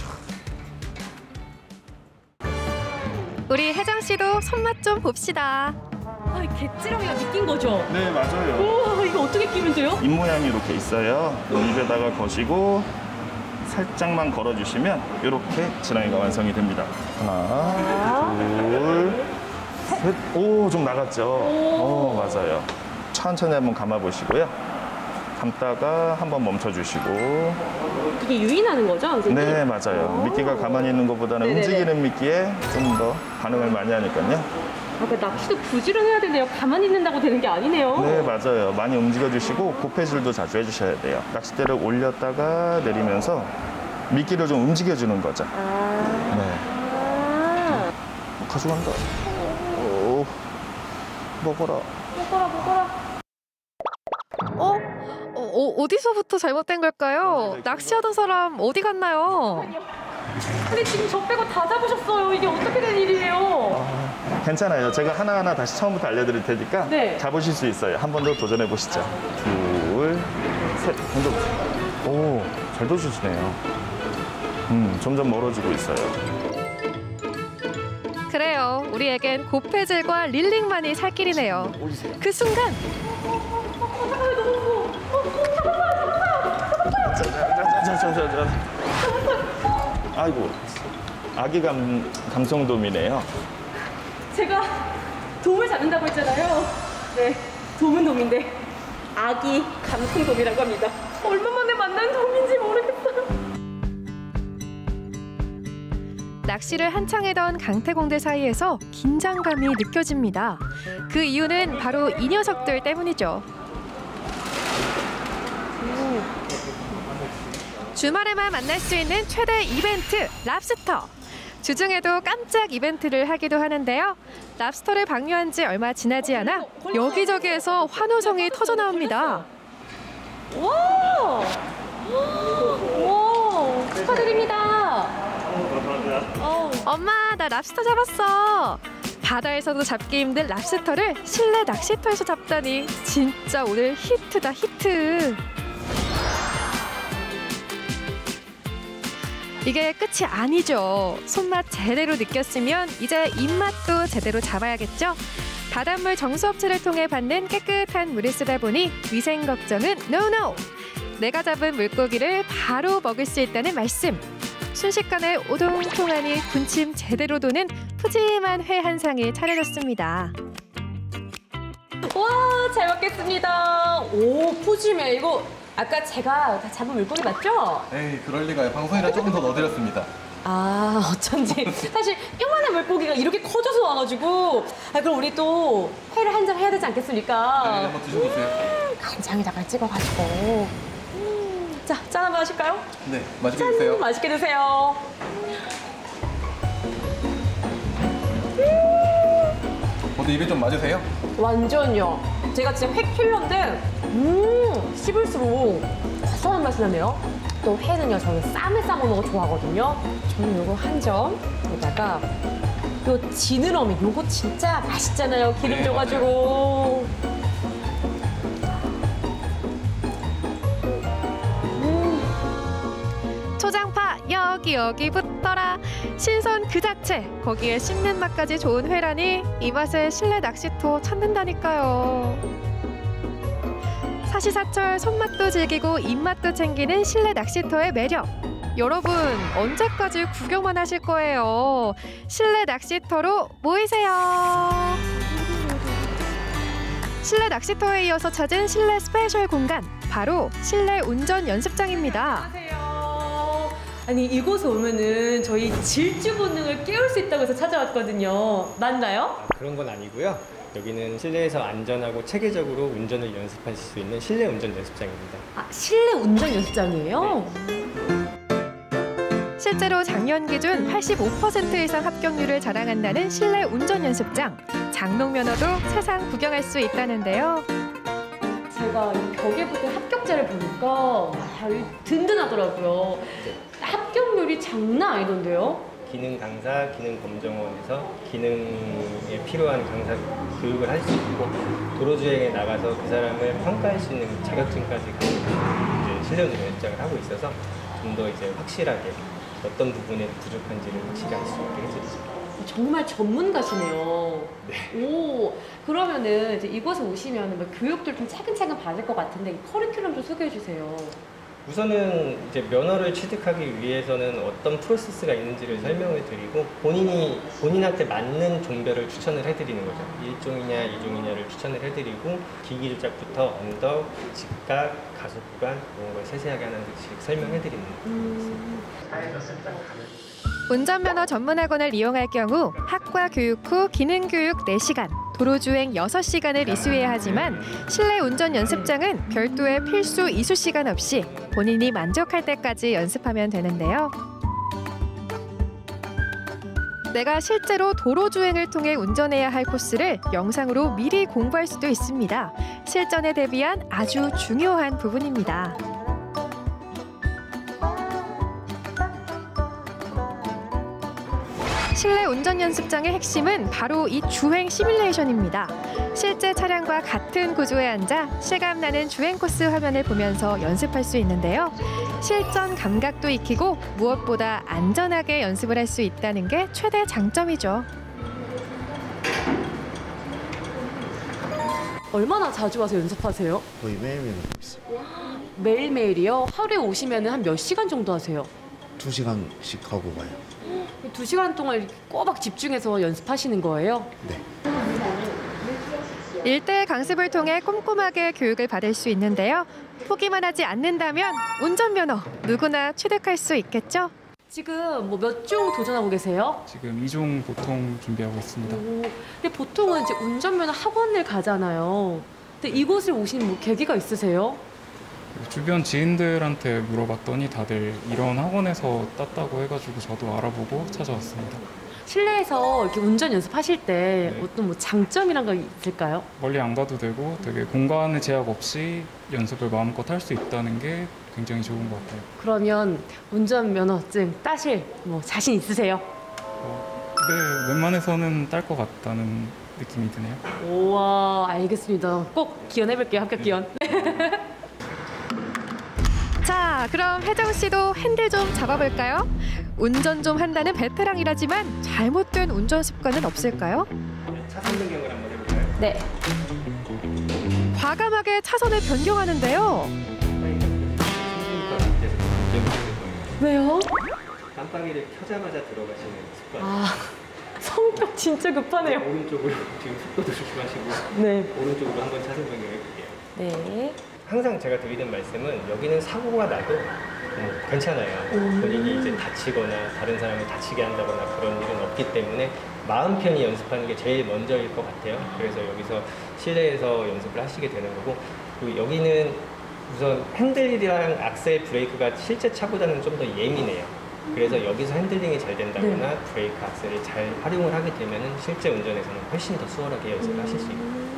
우리 혜정 씨도 손맛 좀 봅시다. 아, 갯지렁이가 느낀 거죠? 네, 맞아요. 우와, 이거 어떻게 끼면 돼요? 입 모양이 이렇게 있어요. 입에다가 거시고 살짝만 걸어주시면 이렇게 지렁이가 완성이 됩니다. 하나, 둘, 셋. 오, 좀 나갔죠? 오, 맞아요. 천천히 한번 감아보시고요. 감다가 한번 멈춰주시고. 이게 유인하는 거죠? 선생님? 네, 맞아요. 미끼가 가만히 있는 것보다는 네네네. 움직이는 미끼에 좀 더 반응을 많이 하니까요. 아, 그러니까 낚시도 부지런해야 되네요. 가만히 있는다고 되는 게 아니네요. 네, 맞아요. 많이 움직여주시고 고패질도 자주 해주셔야 돼요. 낚싯대를 올렸다가 내리면서 미끼를 좀 움직여주는 거죠. 아. 네. 아. 가져간다. 오, 먹어라. 먹어라, 먹어라. 어? 어, 어디서부터 잘못된 걸까요? 낚시하던 사람 어디 갔나요? 근데 지금 저 빼고 다 잡으셨어요. 이게 어떻게 된 일이에요? 괜찮아요. 제가 하나하나 다시 처음부터 알려드릴 테니까 네. 잡으실 수 있어요. 한 번 더 도전해 보시죠. 둘, 셋, 던져보세요. 오, 잘 던지시네요. 음, 점점 멀어지고 있어요. 그래요. 우리에겐 고패질과 릴링만이 살 길이네요. 그 순간 자자자자자. 아이고, 아기 감, 감성돔이네요. 제가 돔을 잡는다고 했잖아요. 네, 돔은 돔인데 아기 감성돔이라고 합니다. 얼마 만에 만난 돔인지 모르겠어요. 낚시를 한창 하던 강태공들 사이에서 긴장감이 느껴집니다. 그 이유는 바로 이 녀석들 때문이죠. 주말에만 만날 수 있는 최대 이벤트, 랍스터. 주중에도 깜짝 이벤트를 하기도 하는데요. 랍스터를 방류한 지 얼마 지나지 않아 여기저기에서 환호성이 터져나옵니다. 와! 와! 축하드립니다. 엄마, 나 랍스터 잡았어. 바다에서도 잡기 힘든 랍스터를 실내 낚시터에서 잡다니 진짜 오늘 히트다, 히트. 이게 끝이 아니죠. 손맛 제대로 느꼈으면 이제 입맛도 제대로 잡아야겠죠. 바닷물 정수업체를 통해 받는 깨끗한 물을 쓰다 보니 위생 걱정은 노노. 내가 잡은 물고기를 바로 먹을 수 있다는 말씀. 순식간에 오동통하니 군침 제대로 도는 푸짐한 회 한 상이 차려졌습니다. 와, 잘 먹겠습니다. 오, 푸짐해. 이거 아까 제가 다 잡은 물고기 맞죠? 에이, 그럴 리가요. 방송이라 조금 더 넣어드렸습니다. 아, 어쩐지. 사실 요만한 물고기가 이렇게 커져서 와가지고. 아, 그럼 우리 또 회를 한 잔 해야 되지 않겠습니까? 네, 한번 드셔보세요. 음, 간장에다가 찍어가지고. 음, 자, 짠 한번 하실까요? 네, 맛있게 짠, 드세요. 맛있게 드세요. 모두 입에 좀 맞으세요? 완전요. 제가 진짜 회 킬러인데 음 씹을수록 고소한 맛이 나네요. 또 회는요, 저는 쌈에 싸 먹는 거 좋아하거든요. 저는 요거 한 점, 여기다가 요 지느러미, 요거 진짜 맛있잖아요. 기름 네, 줘가지고. 초장파 여기 여기 붙어라. 신선 그 자체. 거기에 씹는 맛까지 좋은 회라니 이 맛에 실내 낚시터 찾는다니까요. 사시사철 손맛도 즐기고 입맛도 챙기는 실내 낚시터의 매력. 여러분 언제까지 구경만 하실 거예요. 실내 낚시터로 모이세요. 실내 낚시터에 이어서 찾은 실내 스페셜 공간, 바로 실내 운전 연습장입니다. 아니, 이곳에 오면은 저희 질주 본능을 깨울 수 있다고 해서 찾아왔거든요. 맞나요? 그런 건 아니고요. 여기는 실내에서 안전하고 체계적으로 운전을 연습하실 수 있는 실내 운전 연습장입니다. 아, 실내 운전 연습장이에요? 실제로 작년 기준 팔십오 퍼센트 이상 합격률을 자랑한다는 실내 운전 연습장. 장롱 면허도 세상 구경할 수 있다는데요. 제가 이 벽에 붙은 합격자를 보니까 와, 든든하더라고요. 합격률이 장난 아니던데요? 기능 강사, 기능 검정원에서 기능에 필요한 강사 교육을 할 수 있고 도로주행에 나가서 그 사람을 평가할 수 있는 자격증까지 가지고 이제 실내 운전 연습장을 하고 있어서 좀 더 이제 확실하게 어떤 부분에 부족한지를 확실히 알 수 있게 해드리죠. 정말 전문가시네요. 네. 오, 그러면은 이제 이곳에 오시면 뭐 교육들 좀 차근차근 받을 것 같은데 이 커리큘럼 좀 소개해 주세요. 우선은 이제 면허를 취득하기 위해서는 어떤 프로세스가 있는지를 설명을 드리고 본인이 본인한테 맞는 종별을 추천을 해드리는 거죠. 일종이냐 이종이냐를 추천을 해드리고 기기 조작부터 언덕, 직각, 가속 구간 이런 걸 세세하게 하나씩 설명해드리는 음. 거였습니다. 운전면허 전문학원을 이용할 경우 학과 교육 후 기능교육 네 시간, 도로주행 여섯 시간을 이수해야 하지만 실내 운전 연습장은 별도의 필수 이수 시간 없이 본인이 만족할 때까지 연습하면 되는데요. 내가 실제로 도로주행을 통해 운전해야 할 코스를 영상으로 미리 공부할 수도 있습니다. 실전에 대비한 아주 중요한 부분입니다. 실내 운전 연습장의 핵심은 바로 이 주행 시뮬레이션입니다. 실제 차량과 같은 구조에 앉아 실감나는 주행 코스 화면을 보면서 연습할 수 있는데요. 실전 감각도 익히고 무엇보다 안전하게 연습을 할 수 있다는 게 최대 장점이죠. 얼마나 자주 와서 연습하세요? 거의 매일매일 하고 있어요. 매일매일이요? 하루에 오시면 한 몇 시간 정도 하세요? 두 시간씩 하고 가요. 두 시간 동안 이렇게 꼬박 집중해서 연습하시는 거예요? 네. 일대일 강습을 통해 꼼꼼하게 교육을 받을 수 있는데요. 포기만 하지 않는다면 운전면허 누구나 취득할 수 있겠죠? 지금 뭐 몇 종 도전하고 계세요? 지금 이 종 보통 준비하고 있습니다. 오, 근데 보통은 이제 운전면허 학원을 가잖아요. 근데 이곳을 오신 뭐 계기가 있으세요? 주변 지인들한테 물어봤더니 다들 이런 학원에서 땄다고 해가지고 저도 알아보고 찾아왔습니다. 실내에서 이렇게 운전 연습하실 때 네. 어떤 뭐 장점이란 거 있을까요? 멀리 안 가도 되고 되게 공간의 제약 없이 연습을 마음껏 할 수 있다는 게 굉장히 좋은 것 같아요. 그러면 운전면허증 따실 뭐 자신 있으세요? 네, 웬만해서는 딸 것 같다는 느낌이 드네요. 우와, 알겠습니다. 꼭 기원해볼게요, 합격 기원. 자, 그럼 혜정 씨도 핸들 좀 잡아볼까요? 운전 좀 한다는 베테랑이라지만 잘못된 운전 습관은 없을까요? 차선 변경을 한번 해볼까요? 네. 과감하게 차선을 변경하는데요. 왜요? 깜빡이를 켜자마자 들어가시는 습관. 아, 성격 진짜 급하네요. 오른쪽으로 지금 속도도 조심하시고 네. 오른쪽으로 한번 차선 변경해 볼게요. 네. 항상 제가 드리는 말씀은 여기는 사고가 나도 음, 괜찮아요. 음. 본인이 이제 다치거나 다른 사람을 다치게 한다거나 그런 일은 없기 때문에 마음 편히 연습하는 게 제일 먼저일 것 같아요. 그래서 여기서 실내에서 연습을 하시게 되는 거고, 그리고 여기는 우선 핸들이랑 악셀, 브레이크가 실제 차보다는 좀 더 예민해요. 그래서 여기서 핸들링이 잘 된다거나 네. 브레이크, 악셀을 잘 활용을 하게 되면 실제 운전에서는 훨씬 더 수월하게 연습을 하실 수 있고.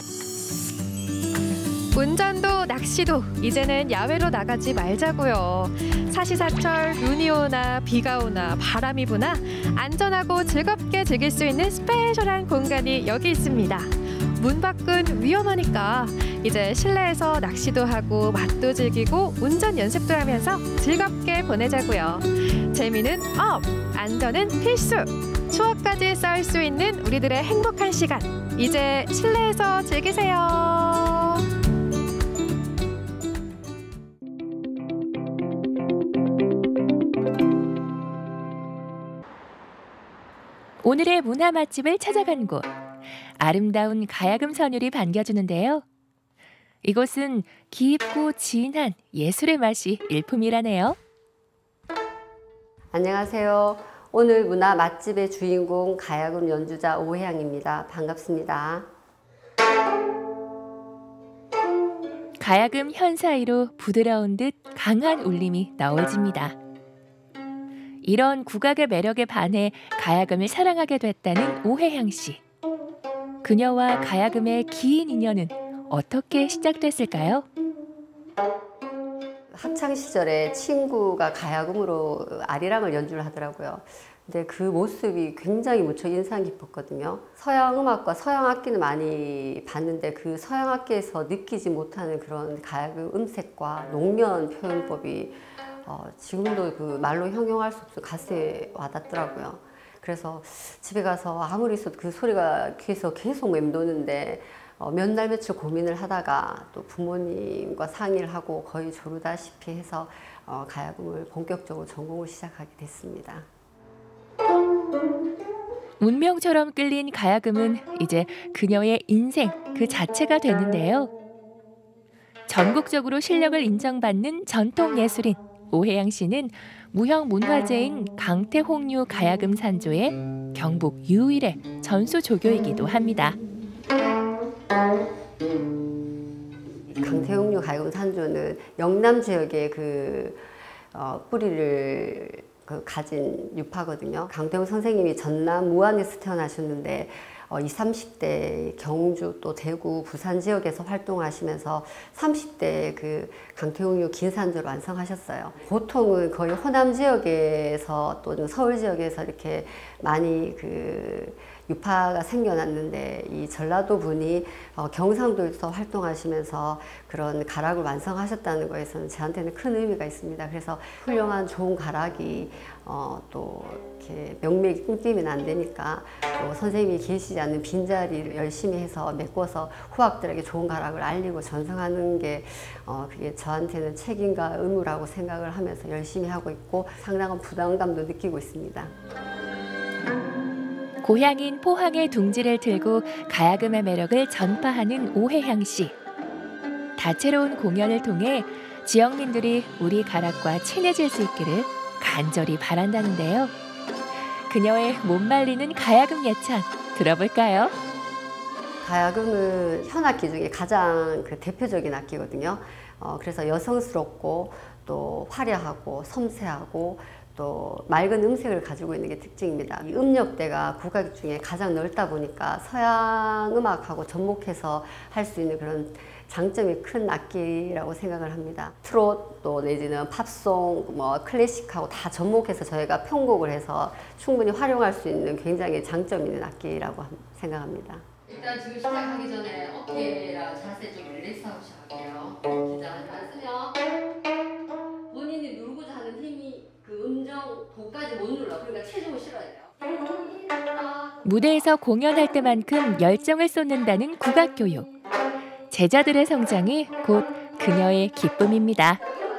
운전도 낚시도 이제는 야외로 나가지 말자고요. 사시사철 눈이 오나 비가 오나 바람이 부나 안전하고 즐겁게 즐길 수 있는 스페셜한 공간이 여기 있습니다. 문 밖은 위험하니까 이제 실내에서 낚시도 하고 맛도 즐기고 운전 연습도 하면서 즐겁게 보내자고요. 재미는 업, 안전은 필수. 추억까지 쌓을 수 있는 우리들의 행복한 시간. 이제 실내에서 즐기세요. 오늘의 문화 맛집을 찾아간 곳. 아름다운 가야금 선율이 반겨주는데요. 이곳은 깊고 진한 예술의 맛이 일품이라네요. 안녕하세요. 오늘 문화 맛집의 주인공 가야금 연주자 오혜양입니다. 반갑습니다. 가야금 현 사이로 부드러운 듯 강한 울림이 너울집니다. 이런 국악의 매력에 반해 가야금을 사랑하게 됐다는 오혜향 씨. 그녀와 가야금의 긴 인연은 어떻게 시작됐을까요? 학창 시절에 친구가 가야금으로 아리랑을 연주를 하더라고요. 근데 그 모습이 굉장히 무척 인상 깊었거든요. 서양 음악과 서양 악기는 많이 봤는데 그 서양 악기에서 느끼지 못하는 그런 가야금 음색과 농면 표현법이 어, 지금도 그 말로 형용할 수 없어 가슴에 와닿더라고요. 그래서 집에 가서 아무리 있어도 그 소리가 귀에서 계속 맴도는데 어, 몇 날 며칠 고민을 하다가 또 부모님과 상의를 하고 거의 조르다시피 해서 어, 가야금을 본격적으로 전공을 시작하게 됐습니다. 운명처럼 끌린 가야금은 이제 그녀의 인생 그 자체가 됐는데요. 전국적으로 실력을 인정받는 전통 예술인 오혜양 씨는 무형문화재인 강태홍류 가야금 산조의 경북 유일의 전수 조교이기도 합니다. 강태홍류 가야금 산조는 영남 지역의 그 어, 뿌리를 그 가진 유파거든요. 강태홍 선생님이 전남 무안에서 태어나셨는데 어, 이십, 삼십 대 경주 또 대구 부산 지역에서 활동하시면서 삼십 대 그 강태공유 긴산조를 완성하셨어요. 보통은 거의 호남 지역에서 또는 서울 지역에서 이렇게 많이 그 유파가 생겨났는데 이 전라도 분이 어, 경상도에서 활동하시면서 그런 가락을 완성하셨다는 거에서는 저한테는 큰 의미가 있습니다. 그래서 훌륭한 좋은 가락이 어, 또 이렇게 명맥이 끊기면 안 되니까 또 선생님이 계시지 않는 빈자리를 열심히 해서 메꿔서 후학들에게 좋은 가락을 알리고 전송하는 게 어, 그게 저한테는 책임과 의무라고 생각을 하면서 열심히 하고 있고 상당한 부담감도 느끼고 있습니다. 고향인 포항의 둥지를 틀고 가야금의 매력을 전파하는 오혜향 씨. 다채로운 공연을 통해 지역민들이 우리 가락과 친해질 수 있기를 간절히 바란다는데요. 그녀의 못 말리는 가야금 예찬 들어볼까요? 가야금은 현악기 중에 가장 그 대표적인 악기거든요. 어, 그래서 여성스럽고 또 화려하고 섬세하고 또 맑은 음색을 가지고 있는 게 특징입니다. 이 음역대가 국악 중에 가장 넓다 보니까 서양 음악하고 접목해서 할 수 있는 그런 장점이 큰 악기라고 생각을 합니다. 트롯 또 내지는 팝송, 뭐 클래식하고 다 접목해서 저희가 편곡을 해서 충분히 활용할 수 있는 굉장히 장점 있는 악기라고 생각합니다. 일단 지금 시작하기 전에 어깨랑 자세 좀 릴렉스하고 시작할게요. 긴장하지 않으면 본인이 누르고자 하는 힘이 그 음정 도까지 못 눌러. 그러니까 체중을 실어야 돼요. 무대에서 공연할 때만큼 열정을 쏟는다는 국악 교육. 제자들의 성장이 곧 그녀의 기쁨입니다.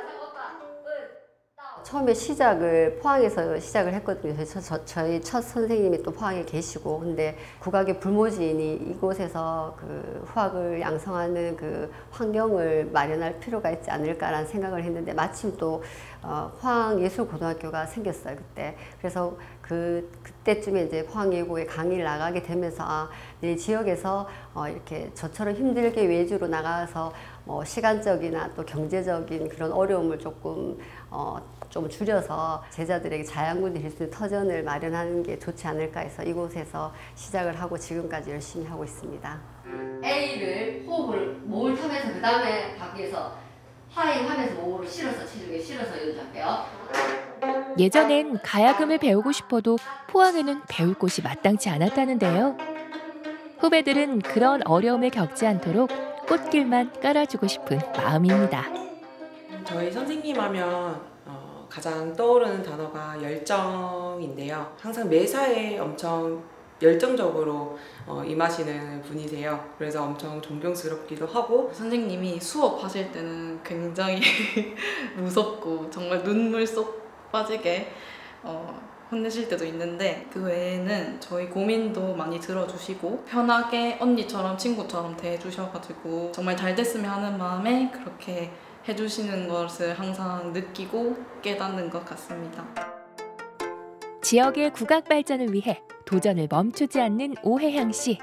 처음에 시작을 포항에서 시작을 했거든요. 저, 저, 저희 첫 선생님이 또 포항에 계시고, 근데 국악의 불모지인이 이곳에서 그 후학을 양성하는 그 환경을 마련할 필요가 있지 않을까라는 생각을 했는데 마침 또 어, 포항예술고등학교가 생겼어요, 그때. 그래서 그 그때쯤에 이제 포항예고에 강의를 나가게 되면서 아, 이 지역에서 어, 이렇게 저처럼 힘들게 외주로 나가서 뭐 시간적이나 또 경제적인 그런 어려움을 조금 어, 좀 줄여서 제자들에게 자양분이 될 수 있는 터전을 마련하는 게 좋지 않을까 해서 이곳에서 시작을 하고 지금까지 열심히 하고 있습니다. A를 호흡을 몸을 타면서 그 다음에 밖에서 하인 하면서 몸으로 실어서 체중에 실어서 연주할게요. 예전엔 가야금을 배우고 싶어도 포항에는 배울 곳이 마땅치 않았다는데요. 후배들은 그런 어려움을 겪지 않도록 꽃길만 깔아주고 싶은 마음입니다. 저희 선생님 하면 어, 가장 떠오르는 단어가 열정인데요. 항상 매사에 엄청 열정적으로 어, 임하시는 분이세요. 그래서 엄청 존경스럽기도 하고 선생님이 수업하실 때는 굉장히 무섭고 정말 눈물 쏙 빠지게 어, 혼내실 때도 있는데 그 외에는 저희 고민도 많이 들어주시고 편하게 언니처럼 친구처럼 대해주셔가지고 정말 잘 됐으면 하는 마음에 그렇게 해주시는 것을 항상 느끼고 깨닫는 것 같습니다. 지역의 국악 발전을 위해 도전을 멈추지 않는 오혜향 씨.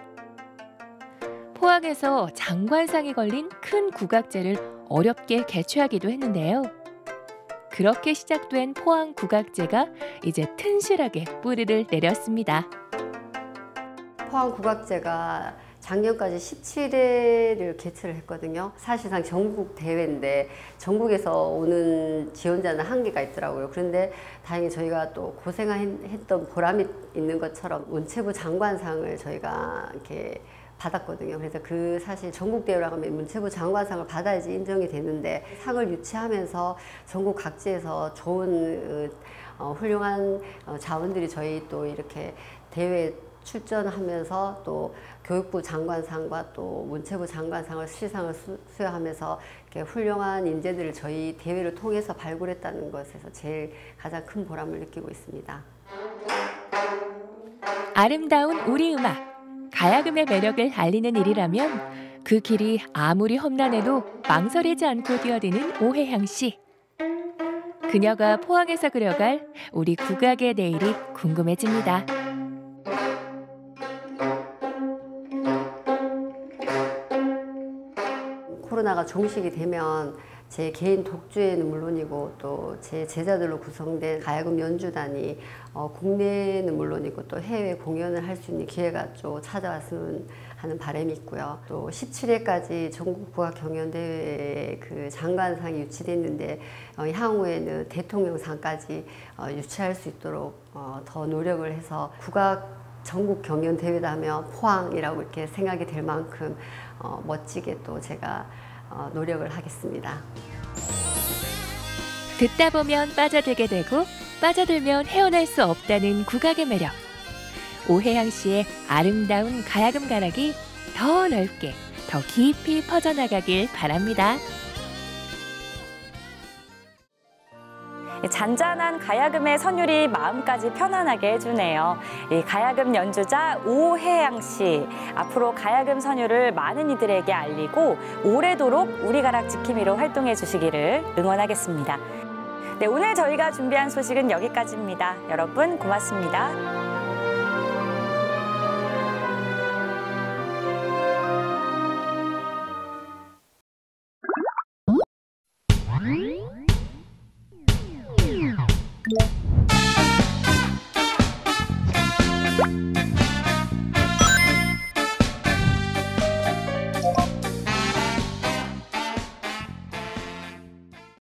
포항에서 장관상에 걸린 큰 국악제를 어렵게 개최하기도 했는데요. 그렇게 시작된 포항 국악제가 이제 튼실하게 뿌리를 내렸습니다. 포항 국악제가 작년까지 십칠 회를 개최를 했거든요. 사실상 전국 대회인데 전국에서 오는 지원자는 한계가 있더라고요. 그런데 다행히 저희가 또 고생했던 보람이 있는 것처럼 문체부 장관상을 저희가 이렇게 받았거든요. 그래서 그 사실 전국 대회라고 하면 문체부 장관상을 받아야지 인정이 되는데 상을 유치하면서 전국 각지에서 좋은 어, 훌륭한 자원들이 저희 또 이렇게 대회 출전하면서 또 교육부 장관상과 또 문체부 장관상을 시상을 수, 수여하면서 이렇게 훌륭한 인재들을 저희 대회를 통해서 발굴했다는 것에서 제일 가장 큰 보람을 느끼고 있습니다. 아름다운 우리 음악, 가야금의 매력을 알리는 일이라면 그 길이 아무리 험난해도 망설이지 않고 뛰어드는 오혜향 씨. 그녀가 포항에서 그려갈 우리 국악의 내일이 궁금해집니다. 코로나가 종식이 되면 제 개인 독주에는 물론이고 또 제 제자들로 구성된 가야금 연주단이 어, 국내는 물론이고 또 해외 공연을 할 수 있는 기회가 좀 찾아왔으면 하는 바람이 있고요. 또 십칠 회까지 전국 국악 경연대회 그 장관상이 유치됐는데 어, 향후에는 대통령상까지 어, 유치할 수 있도록 어, 더 노력을 해서 국악 전국 경연 대회다 하면 포항이라고 이렇게 생각이 될 만큼 어, 멋지게 또 제가 어, 노력을 하겠습니다. 듣다 보면 빠져들게 되고 빠져들면 헤어날 수 없다는 국악의 매력. 오혜향 씨의 아름다운 가야금 가락이 더 넓게, 더 깊이 퍼져나가길 바랍니다. 잔잔한 가야금의 선율이 마음까지 편안하게 해주네요. 이 가야금 연주자 오혜향 씨. 앞으로 가야금 선율을 많은 이들에게 알리고 오래도록 우리 가락 지킴이로 활동해 주시기를 응원하겠습니다. 네, 오늘 저희가 준비한 소식은 여기까지입니다. 여러분 고맙습니다. Yeah.